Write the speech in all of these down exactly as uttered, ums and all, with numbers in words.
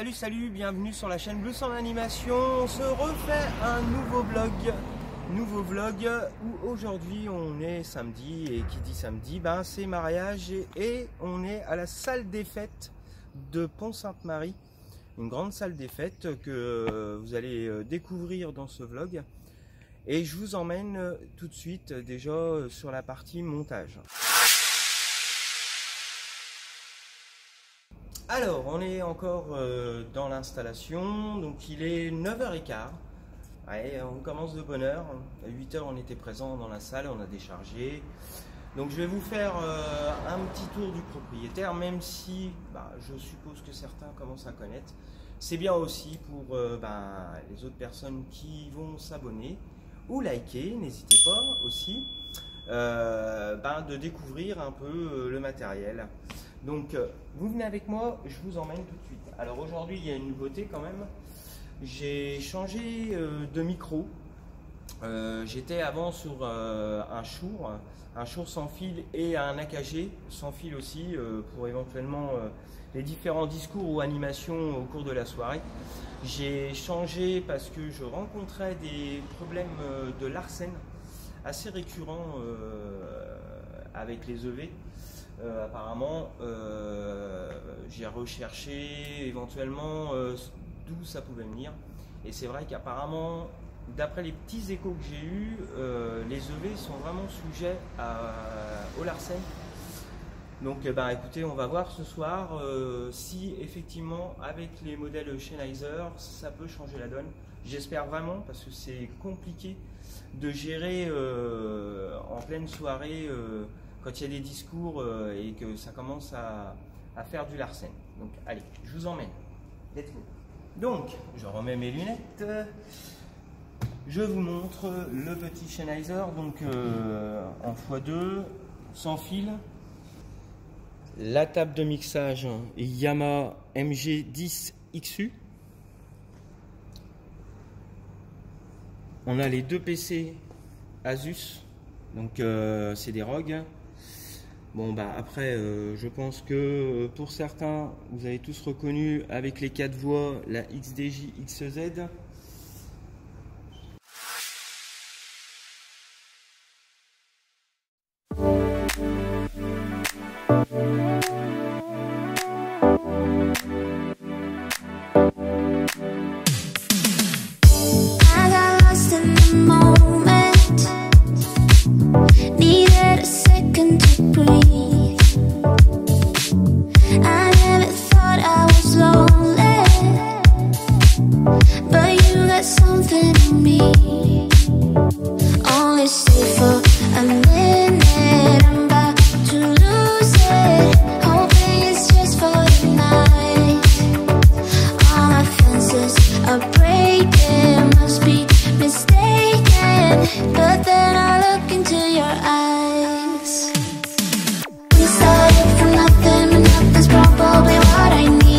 Salut salut, bienvenue sur la chaîne Blues en animation. On se refait un nouveau vlog. Nouveau vlog où aujourd'hui on est samedi, et qui dit samedi, ben c'est mariage et, et on est à la salle des fêtes de Pont-Sainte-Marie. Une grande salle des fêtes que vous allez découvrir dans ce vlog. Et je vous emmène tout de suite déjà sur la partie montage. Alors, on est encore euh, dans l'installation, donc il est neuf heures quinze. Ouais, on commence de bonne heure. À huit heures, on était présent dans la salle, on a déchargé. Donc je vais vous faire euh, un petit tour du propriétaire, même si bah, je suppose que certains commencent à connaître. C'est bien aussi pour euh, bah, les autres personnes qui vont s'abonner ou liker, n'hésitez pas aussi, euh, bah, de découvrir un peu euh, le matériel. Donc euh, vous venez avec moi, je vous emmène tout de suite. Alors aujourd'hui il y a une nouveauté quand même, j'ai changé euh, de micro. Euh, J'étais avant sur euh, un Shure, un Shure sans fil et un A K G sans fil aussi euh, pour éventuellement euh, les différents discours ou animations au cours de la soirée. J'ai changé parce que je rencontrais des problèmes euh, de larcène assez récurrents euh, avec les E V. Euh, apparemment, euh, j'ai recherché éventuellement euh, d'où ça pouvait venir. Et c'est vrai qu'apparemment, d'après les petits échos que j'ai eus, euh, les E V sont vraiment sujets à, au larcène. Donc eh ben, écoutez, on va voir ce soir euh, si effectivement avec les modèles Sennheiser, ça peut changer la donne. J'espère vraiment, parce que c'est compliqué de gérer euh, en pleine soirée euh, quand il y a des discours euh, et que ça commence à, à faire du larcène. Donc allez, je vous emmène. Let's go. Donc, je remets mes lunettes. Je vous montre le petit Sennheiser, donc euh, en fois deux, sans fil. La table de mixage Yamaha M G dix X U. On a les deux P C Asus, donc euh, c'est des R O G. Bon bah après euh, je pense que euh, pour certains vous avez tous reconnu avec les quatre voix la X D J X Z.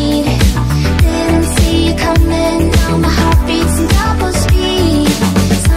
Something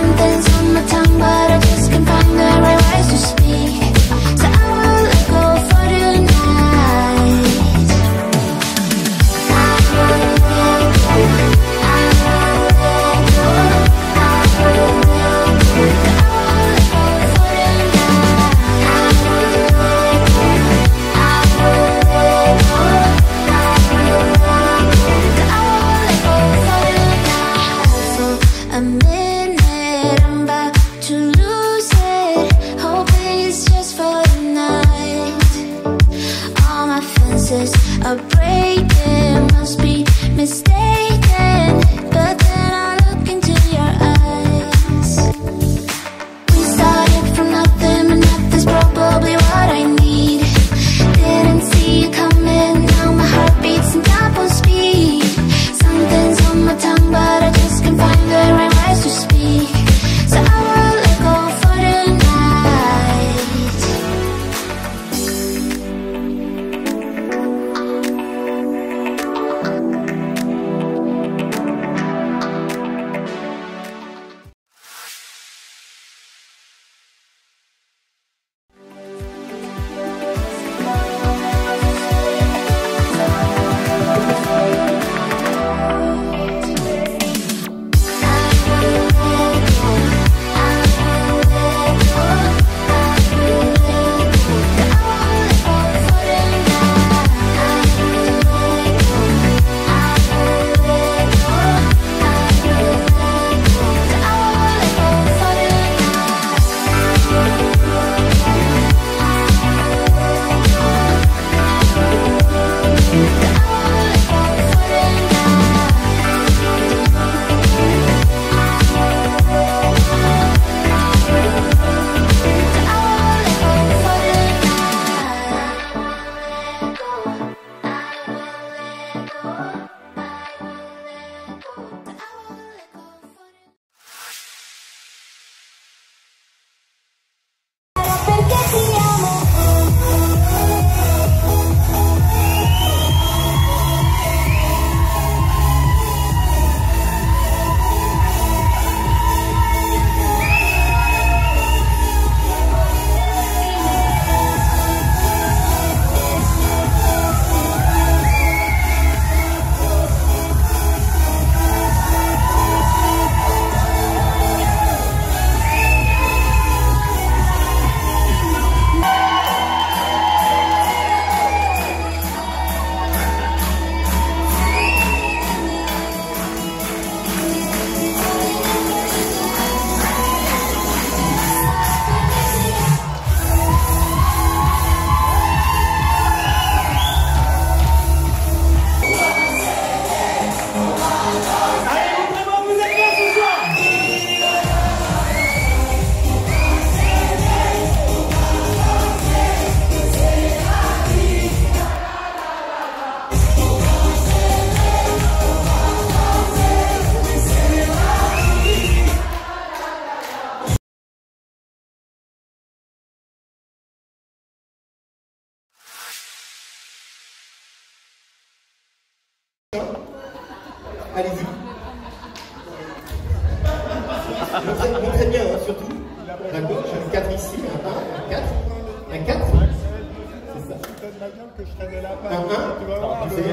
Montrez bien, hein, surtout. D'accord, un quatre ici, un un, un quatre. Un quatre. C'est ça. Un un.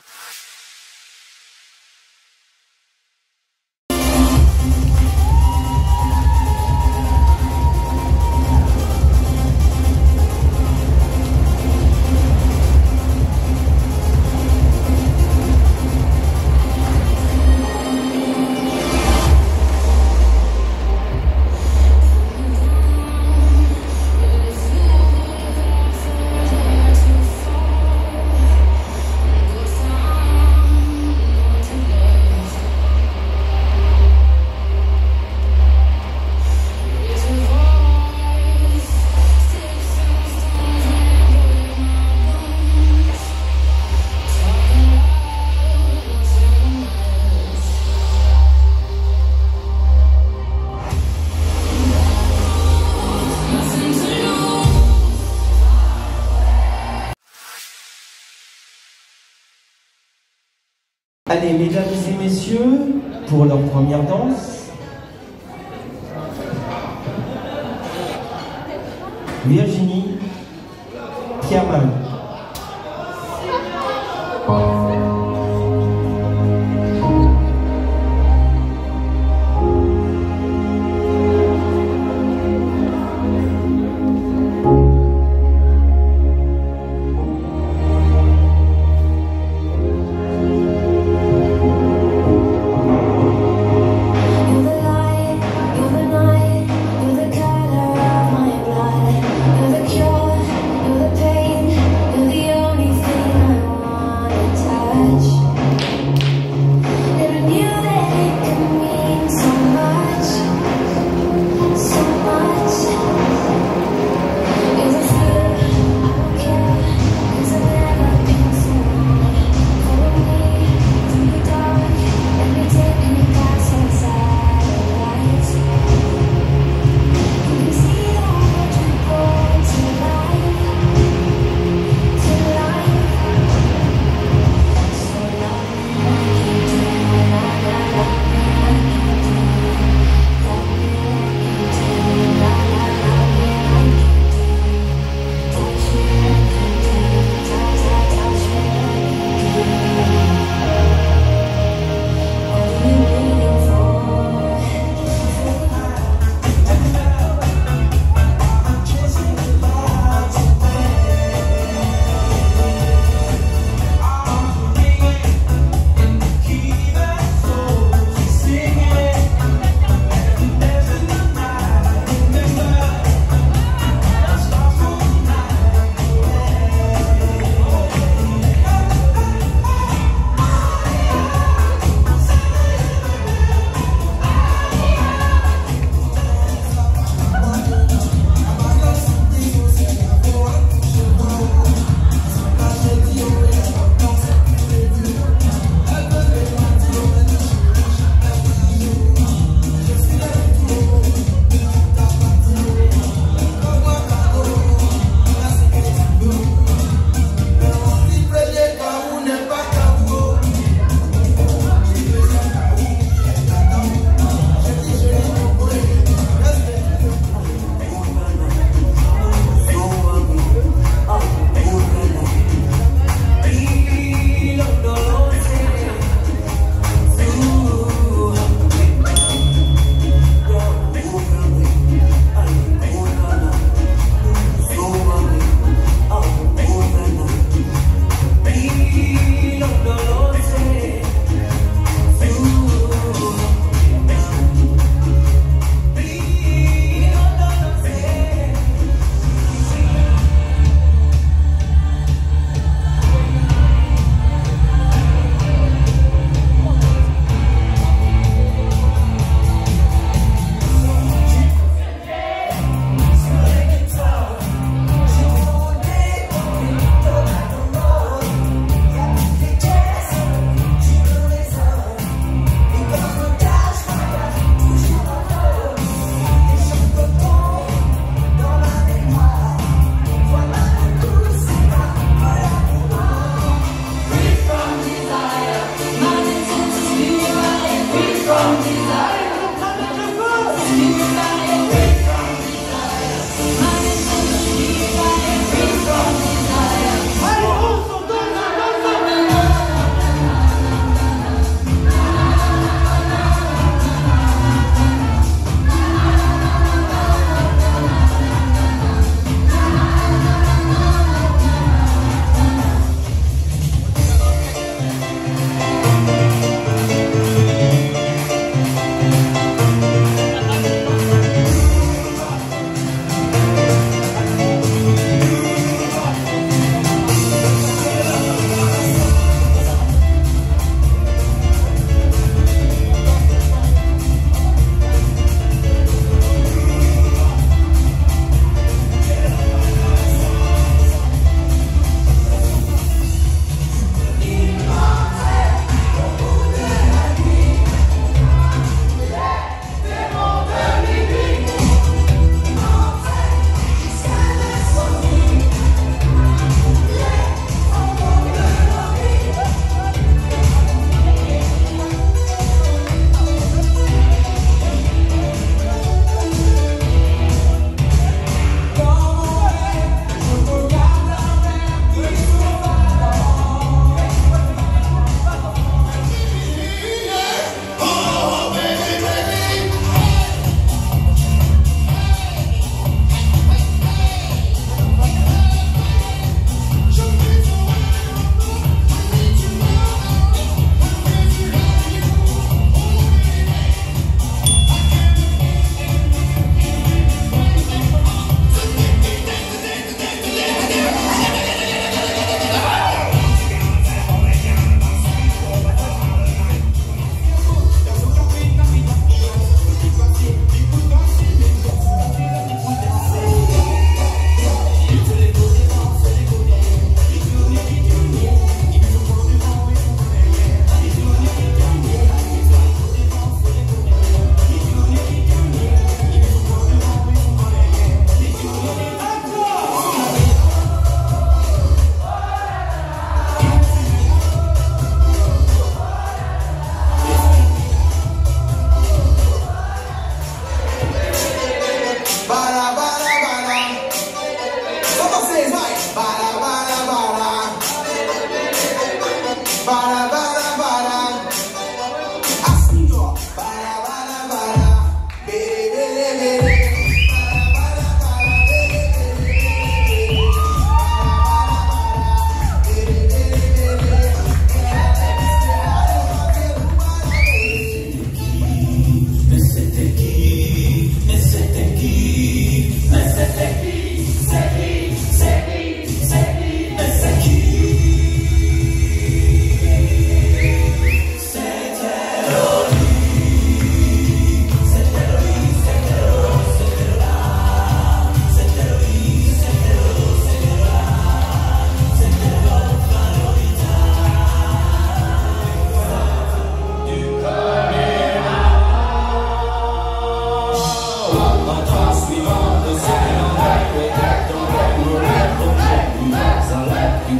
Allez, mesdames et messieurs, pour leur première danse, Virginie Pierman. You're the cure, you're the pain.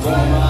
Voilà.